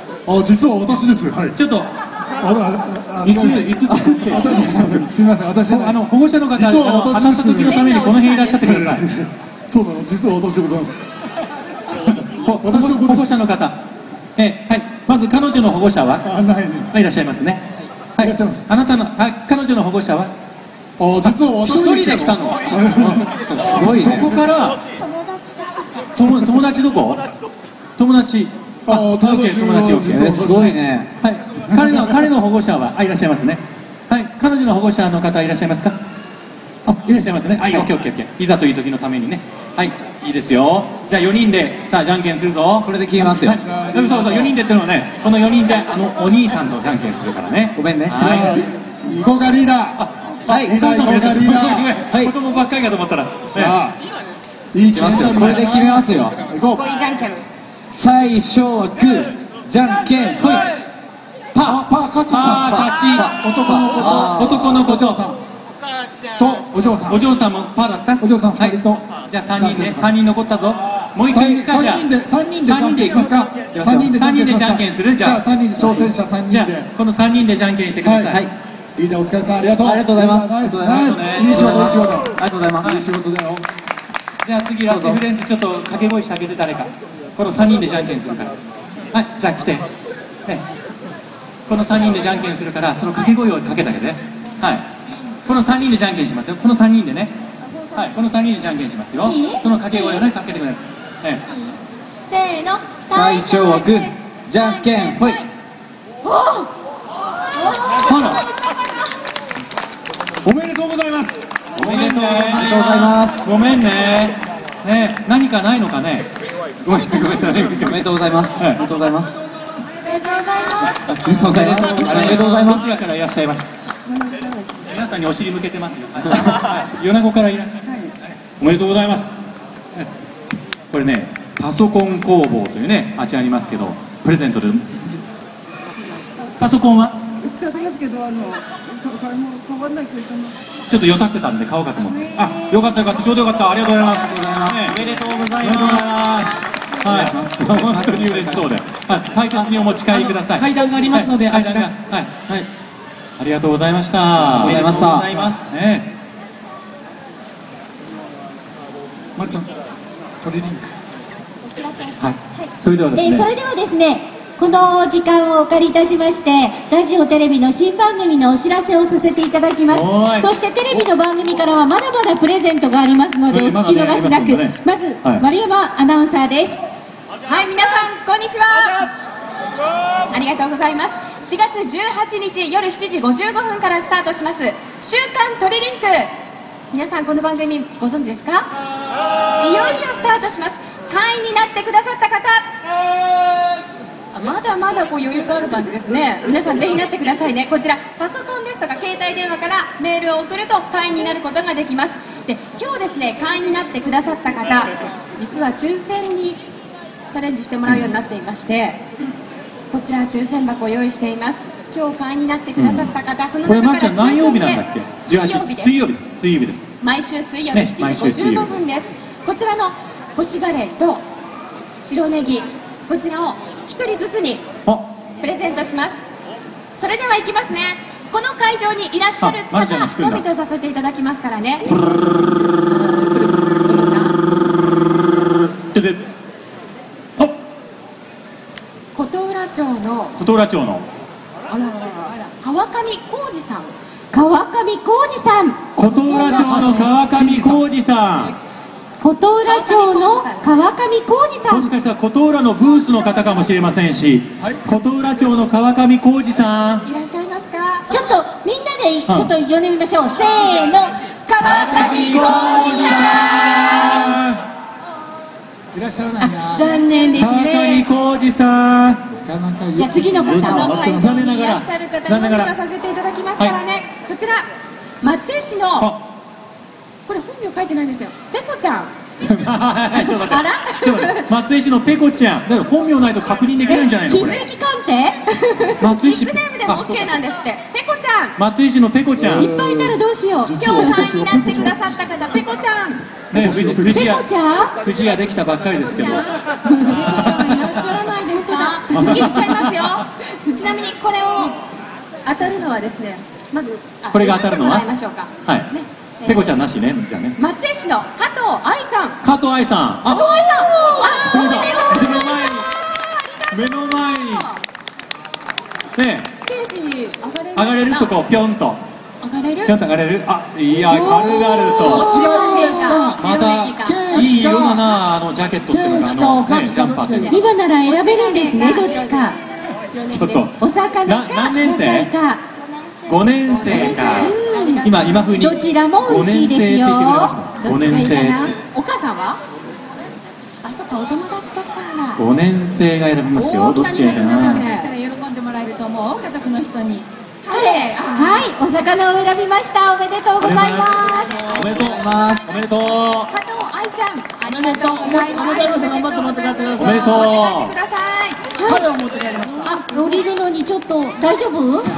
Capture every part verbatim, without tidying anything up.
あ、実は私です。はい。 ちょっといついつすみません、私あの保護者の方、あの当たった時のためにこの辺いらっしゃってください。 そうなの、実は私でございます。 保護者の方、えはい、まず彼女の保護者は、あ、いらっしゃいますね。はい、あなたの、あ、彼女の保護者は、 あ、実は私一人で来たの。すごいね。 ここから友友達どこ？友達。 あ、友達、 友達、オッケー。 すごいね。 はい、彼の彼の保護者は、あ、いらっしゃいますね。はい、彼女の保護者の方いらっしゃいますか？あ、いらっしゃいますね。はい、オッケーオッケーオッケー。いざという時のためにね。はい、いいですよ。じゃあよにんでさあじゃんけんするぞ。 これで決めますよ。 はい、そうそうよにんでってのはね、このよにんであのお兄さんとじゃんけんするからね。 ごめんね。 はい。囲碁がリーダー。 はい。 リーダー囲碁がリーダー。 はい。子供ばっかりかと思ったら。 さあ。いい決めますよ。これで決めますよ。 行こう。 こいじゃんけん。 最初はグー、じゃんけんほい。 パーパー勝っちゃった。 パー勝ち。 男の子と男の子ととお嬢さん。 お嬢さんもパーだった。 お嬢さんふたりと。 じゃあさんにんね、さんにん残ったぞ。もう一回さんにんでさんにんでじゃんけんしますか。さんにんでじゃんけんする。 じゃあさんにんで挑戦者さんにんで。 このさんにんでじゃんけんしてください。 リーダーお疲れさん、ありがとう。 ありがとうございます。 ナイスナイス。いい仕事いい仕事。 ありがとうございます。 いい仕事だよ。 じゃあ次ラッセフレンズちょっと掛け声してあげて誰か。このさんにんでじゃんけんするから。はい、じゃあ来て。このさんにんでじゃんけんするからその掛け声をかけてあげて。はい。このさんにんでじゃんけんしますよ。このさんにんでね。はい、このさんにんでじゃんけんしますよ。その掛け声をねかけてください。 せーの。 最初はグー、じゃんけんほい。 おお。 ほら。おめでとうございます。おめでとうございます。 ごめんね。ね、何かないのかね。ごめんごめんなさい。 おめでとうございます。おめでとうございます。 おめでとうございます。 おめでとうございます。ありがとうございます。 どちらからいらっしゃいました。皆さんにお尻向けてますよ。米子からいらっしゃい。おめでとうございます。これね、パソコン工房というね、あちらにありますけど、プレゼントで。パソコンは。 使ってますけど、あの、変わらないというかな。 ちょっとよたってたんで買おうかと思って。あ、よかったよかった、ちょうどよかった、ありがとうございます。 おめでとうございます。はい、本当に嬉しそうで、大切にお持ち帰りください。 階段がありますので、あちら。はい、 はい、ありがとうございました。 ありがとうございます。 ね。 まるちゃん、トリリンク。 お知らせをします。はい。 それではですね。 それではですね。この時間をお借りいたしましてラジオテレビの新番組のお知らせをさせていただきます。そしてテレビの番組からはまだまだプレゼントがありますのでお聞き逃しなく、まず丸山アナウンサーです。 はい、皆さんこんにちは。ありがとうございます。しがつじゅうはちにち夜しちじごじゅうごふんからスタートします週刊トリリンク。皆さんこの番組ご存知ですか？いよいよスタートします。会員になってくださった方、まだまだこう余裕がある感じですね。皆さんぜひなってくださいね。こちらパソコンですとか携帯電話からメールを送ると会員になることができます。で、今日ですね、会員になってくださった方、実は抽選にチャレンジしてもらうようになっていまして、こちら抽選箱を用意しています。今日会員になってくださった方、うん、その中から抽選で何曜日なんだっけ？ 水曜日です。 水曜日です。水曜日です。 毎週水曜日しちじごじゅうごふんです。こちらの干しガレーと白ネギ、こちらをひとりずつにプレゼントします。それでは行きますね。この会場にいらっしゃる方のみとさせていただきますからね。琴浦町の琴浦町のあらあらあら川上浩二さん。 川上浩二さん。 琴浦町の川上浩二さん。 琴浦町の川上浩二さん。 もしかしたら琴浦のブースの方かもしれませんし、はい、琴浦町の川上浩二さんいらっしゃいますか？ ちょっとみんなでちょっと呼んでみましょう。せーの、川上浩二さん。 いらっしゃらないな。 残念ですね。 川上浩二さん。 じゃあ次の方。 残念ながら。 いらっしゃる方のみとさせていただきますからね。はい、こちら松江市のこれ本名書いてないんですよ。ペコちゃん。 あら？ 松江市のペコちゃん。だから本名ないと確認できないんじゃないのこれ。 筆跡鑑定？ 松江市。 ニックネームでも オーケー なんですって。ペコちゃん。 松江市のペコちゃん。 いっぱいいたらどうしよう。 今日会員になってくださった方、ペコちゃん。 ね、富士ペコちゃん？ 富士屋できたばっかりですけど。 ペコちゃんいらっしゃらないですか？ 次いっちゃいますよ。ちなみにこれを当たるのはですね、まずこれが当たるのは選んでもらいましょうか。 はいね、えーペコちゃんなしね。じゃあね、 松江市の加藤愛さん。 加藤愛さん、あ、 加藤愛さん、 これだ、 あ目の前に目の前にね、 ステージに上がれる上がれる、そこピョンと上がれる。 ピョンと上がれる。あ、いや、軽々と白いですか。 またいい色だな、あのジャケットっていうのが、あのね、ジャンパーっていうか。 今なら選べるんですね、どっちか。 ちょっとお魚なか何年生野菜か。 ごねん生か。今今風にどちらも美味しいですよ。 ごねん生って言ってくれました。ごねん生ってお母さんは？あ、そっか、お友達と来たんだ。 ごねん生が選びますよ。どっちがいいかな。 だったら喜んでもらえると思う、家族の人に。 はい、お魚を選びました。おめでとうございます。 おめでとうございます。おめでとう。 加藤愛ちゃん、ありがとうございます。 頑張って持って帰ってください。 おめでとう。 頑張ってください。 彼を持って帰りました。 あ、降りるのにちょっと大丈夫？ す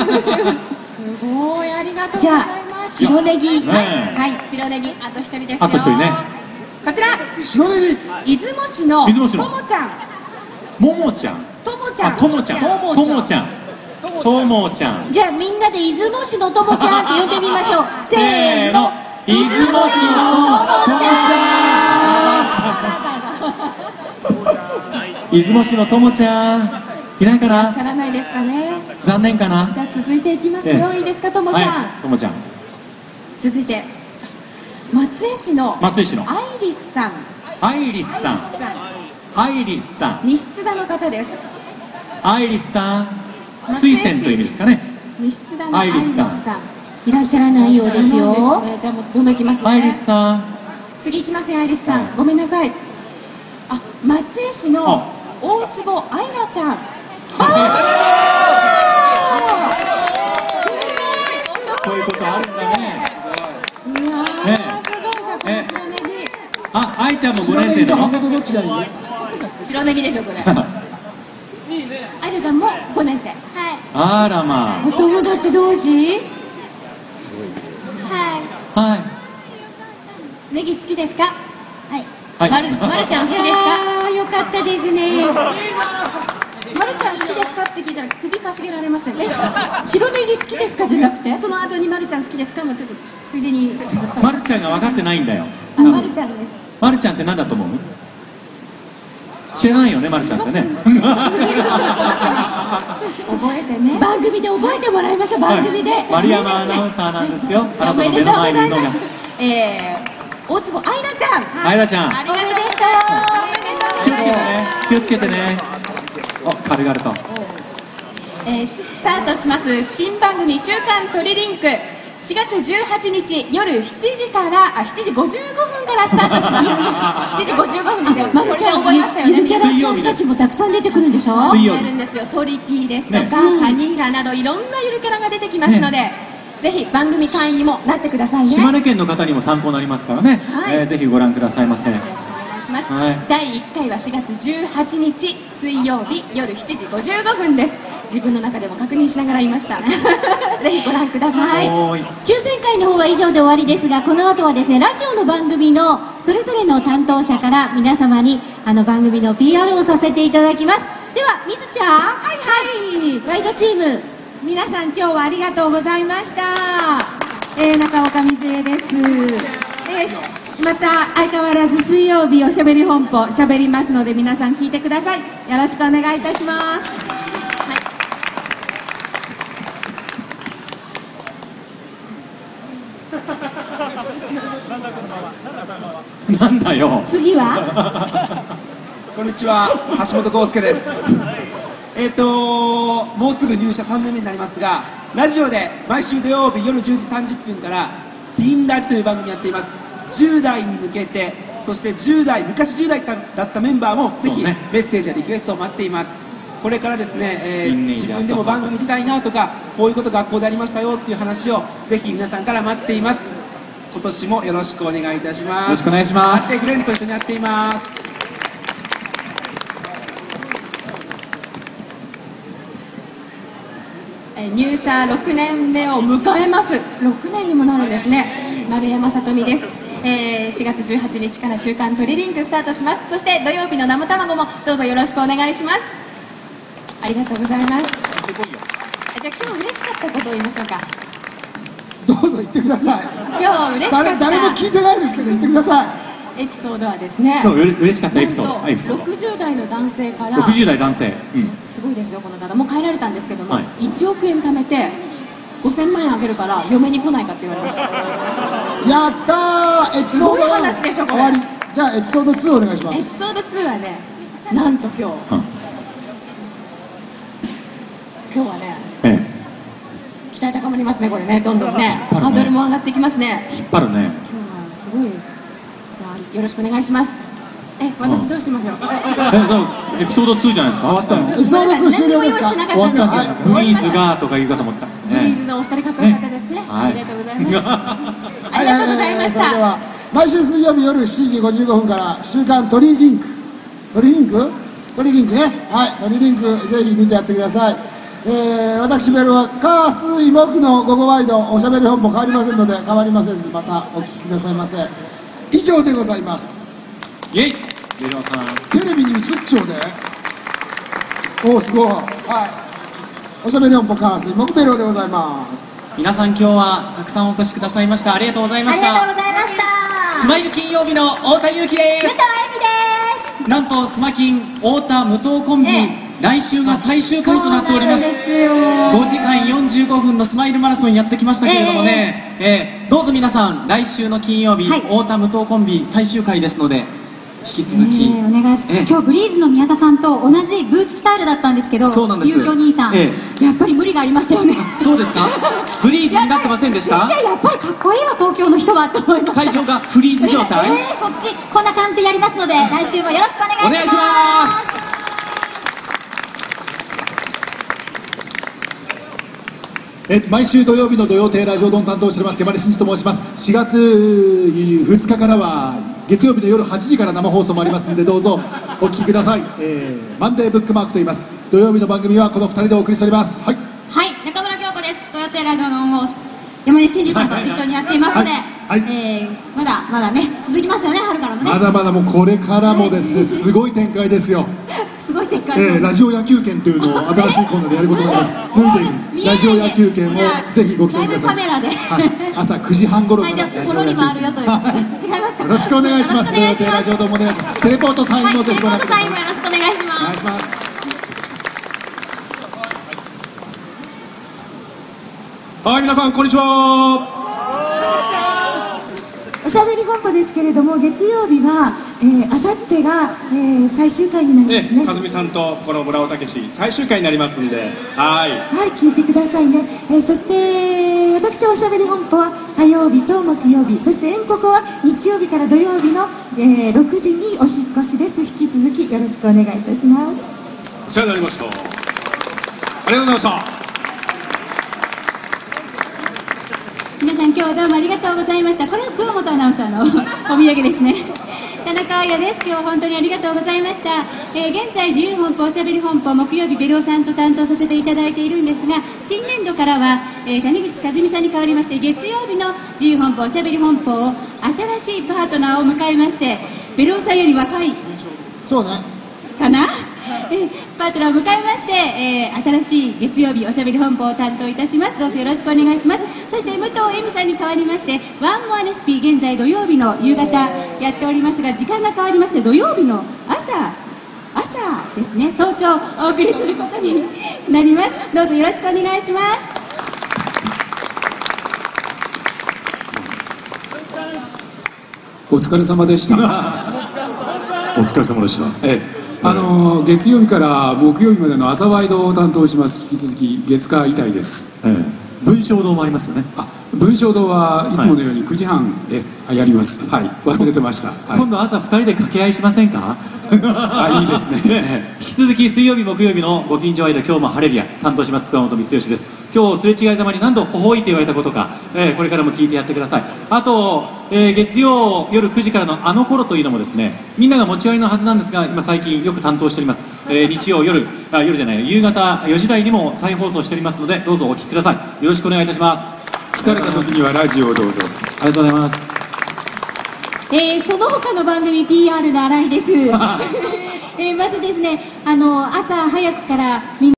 ごい、ありがとうございじゃあます。 白ネギ。 ねはい、白ネギ、あと一人ですよ。 あと一人ね。 こちら、 白ネギ。 出雲市の出雲市のともちゃん。 ももちゃん。 ともちゃあ、 ん。 ともちゃん。ともちゃん。ともちゃん。 じゃあみんなで出雲市のともちゃんって呼んでみましょう。せせーの。 ーの。出雲市のともちゃん。出雲市のともちゃん。いないかいらっな。 しゃらないですかね。 残念かな。 じゃあ続いていきますよ。 ええいいですか、ともちゃん。 はい。ともちゃん。 続いて松江市の松江市のアイリスさん、 アイリスさん。アイリスさん。 西津田の方です。 アイリスさん。水仙という意味ですかね。 西津田のアイリスさん。 いらっしゃらないようですよ。 そうですね。じゃあもうどんどんいきますね。 アイリスさん。 次いきますよ、アイリスさん。 はいごめんなさい。あ、松江市のあ大坪愛らちゃん。 こういうことあるんだね。 いやー、 ねすごい。じゃあこの白ネギ、 あ、愛ちゃんもごねん生なの。 とどっちがいい？ 白ネギでしょそれ。愛らちゃんもごねん生。はい。 あらまお友達同士？ はい。 あ。はい。 ネギ好きですか？ はい。 はい。 まるまるちゃん好きですか？ ああ、よかったですね。 まるちゃん好きですかって聞いたら首かしげられましたよね。 白ネギ好きですかじゃなくて？ その後にまるちゃん好きですかもちょっとついでに。 まるちゃんが分かってないんだよ。 あ、まるちゃんです。 まるちゃんって何だと思う？知らないよね、まるちゃんってね。 覚えてね。 番組で覚えてもらいましょう。番組で。 丸山アナウンサーなんですよ。あなたの目のおめでとうございま前にいるのが。 す。えー、大坪愛らちゃん。 あいらちゃん。 ありがとう。 気をつけてね。気をつけてね。お、軽々と。 えー、スタートします新番組週刊トリリンク。しがつじゅうはちにち夜しちじからあしちじごじゅうごふんからスタートします。しちじごじゅうごふんですよ。 まるちゃん、 これで覚えましたよね。 ゆるキャラちゃんたちもたくさん出てくるんでしょ？ 水曜日やるんですよ。トリピーですとか、 ねカニーラなどいろんなゆるキャラが出てきますので、ぜひ番組会員にもなってくださいね。 島根県の方にも参考になりますからね。 はいえーぜひご覧くださいませ。 よろしくお願いします。 はいだいいっかいはしがつじゅうはちにち水曜日夜しちじごじゅうごふんです。自分の中でも確認しながら言いました。ぜひご覧ください。 おーい。 抽選会の方は以上で終わりですが、この後はですね、ラジオの番組のそれぞれの担当者から皆様にあの番組の ピーアール をさせていただきます。では、みずちゃん。はいはい。ワイドチーム。 皆さん今日はありがとうございました。えー、中岡瑞恵です。えーしまた相変わらず水曜日おしゃべり本舗しゃべりますので皆さん聞いてください。よろしくお願いいたします。 なんだよ。 次はこんにちは、橋本康介です。えっと、もうすぐ入社さんねんめになりますが、ラジオで毎週土曜日夜じゅうじさんじゅっぷんからティーンラジという番組やっています。じゅう代に向けて、そしてじゅう代、昔じゅう代だったメンバーもぜひそうねメッセージやリクエストを待っています。これからですね、えーティーンエイジャーと自分でも番組出たいなとか、こういうこと学校でありましたよっていう話をぜひ皆さんから待っています。今年もよろしくお願いいたします。 よろしくお願いしますハッシュタグフレンズと一緒にやっています。 えー入社ろくねんめを迎えます。ろくねんにもなるんですね。丸山さとみです。えーしがつじゅうはちにちから週刊トリリンクスタートします。そして土曜日の生卵もどうぞよろしくお願いします。 ありがとうございます。じゃあ今日嬉しかったことを言いましょうか。 どうぞ言ってください。 今日嬉しかった誰誰も聞いてないですけど言ってください。 エピソードはですね、 今日うれ嬉しかったエピソード。 なんとろくじゅう代の男性からろくじゅう代男性、うん、 すごいですよこの方。もう帰られたんですけども、 はい、 いちおくえん貯めてごせんまんえんあげるから嫁に来ないかって言われました。 やったー。エピソードすごい話でしょこれ。 終わり。じゃあエピソードツーお願いしまエピす。 ソードツーはね、なんと今日、 うん、 今日はね、 ええ、 期待高まりますねこれね。どんどんねハードルも上がってきますね。 引っ張るね。 今日はすごいです。じゃあよろしくお願いします。え、私どうしましょう。 え、エピソードツーじゃないですか。 終わったの。エピソードツー終了ですか。終わったんで。 ブリーズがとか言うかと思った。 ブリーズのお二人かっこよかったですね。ありがとうございます。ありがとうございましそれでた。 は毎週水曜日夜しちじごじゅうごふんから週刊トリリンクトリリンクトリリンクね、はいトリリンクぜひ見てやってください。えー、私ベルは火水木の午後ワイドおしゃべり本も変わりませんので変わりませずまたお聞きくださいませ。以上でございます。 イエイ。ベルオさん。 テレビに映っちゃうで。おおすごい。はい。おしゃべり本舗火水木ベルでございます。 皆さん今日はたくさんお越しくださいました。ありがとうございました。 ありがとうございました。 スマイル金曜日の太田裕樹です。 武藤恵美です。 なんとスマキン太田武藤コンビ、 ええ、 来週が最終回となっております。ごじかんよんじゅうごふんのスマイルマラソンやってきましたけれどもね、えええーどうぞ皆さん来週の金曜日、 はい、 太田武藤コンビ最終回ですので引き続き、 えー、お願いします、 ええ、 今日ブリーズの宮田さんと同じブーツスタイルだったんですけど、 そうなんです。 ゆうきょ兄さん、 ええ、 やっぱり無理がありましたよね。 そうですか。ブリーズになってませんでした。 いややっぱりかっこいいわ東京の人はと思いました。 会場がフリーズ状態。 えー、そっちこんな感じでやりますので来週もよろしくお願いします。 お願いします。 え毎週土曜日の土曜亭ラジオドン担当しております山根真嗣と申します。しがつふつかからは月曜日の夜はちじから生放送もありますのでどうぞお聞きください。えー、マンデーブックマークと言います。土曜日の番組はこのふたりでお送りしております。はい、 はい、中村京子です。土曜亭ラジオのオンホース山根真嗣さんと一緒にやっていますので、 はいはい、 えー、まだまだね続きますよね。春からもねまだまだもうこれからもですねすごい展開ですよ。 すごい展開、 えー、ラジオ野球券というのを新しいコーナーでやることになります。脱いでラジオ野球券をぜひご期待ください。 ライブカメラで、 はい、朝くじはん頃から、 はい、じゃあここにもあるよということで、違いますか。 よろしくお願いします。土曜亭ラジオドンもお願いします。テレポートサインもぜひご覧ください。 テレポートサインもよろしくお願いします。 お願いします。 はい、皆さんこんにちは。 おしゃべり本舗ですけれども月曜日は、えー、あさってが、えー、最終回になりますね。 和美さんとこの村尾武史最終回になりますんで、はいはい聞いてくださいね。えー、そして私はおしゃべり本舗は火曜日と木曜日、そして円刻は日曜日から土曜日の、えー、ろくじにお引っ越しです。引き続きよろしくお願いいたします。 お世話になりました。ありがとうございました。 皆さん今日はどうもありがとうございました。これは桑本アナウンサーのお土産ですね。田中彩です。今日は本当にありがとうございました。えー、現在自由本舗おしゃべり本舗木曜日ベルオさんと担当させていただいているんですが、新年度からは、えー、谷口和美さんに代わりまして月曜日の自由本舗おしゃべり本舗を新しいパートナーを迎えまして、ベルオさんより若いそうねかなえー、パートナーを迎えまして、えー、新しい月曜日おしゃべり本舗を担当いたします。どうぞよろしくお願いします。そして武藤恵美さんに代わりましてワンモアレシピ現在土曜日の夕方やっておりますが、時間が変わりまして土曜日の朝朝ですね、早朝お送りすることになります。どうぞよろしくお願いします。 お疲れ様でした。 お疲れ様でした。 ええあのー、月曜日から木曜日までの朝ワイドを担当します。引き続き月火遺体です。 ええ、文章堂もありますよね。 あ、文章堂はいつものようにくじはんでやります。はい、忘れてました。はい、 今度朝ふたりで掛け合いしませんか。 あ、いいですね。 引き続き水曜日木曜日のご近所間今日もハレリア担当します桑本光義です。今日すれ違いざまに何度ほほいって言われたことか、えー、これからも聞いてやってください。あと、えー、月曜夜くじからのあの頃というのもですね、みんなが持ち寄りのはずなんですが今最近よく担当しております。えー、日曜夜あ夜じゃない夕方よじ台にも再放送しておりますのでどうぞお聞きください。よろしくお願いいたします。 疲れた時にはラジオをどうぞ。 ありがとうございます。 えー、その他の番組 ピーアール の新井です。えー、まずですねあの朝早くからみんな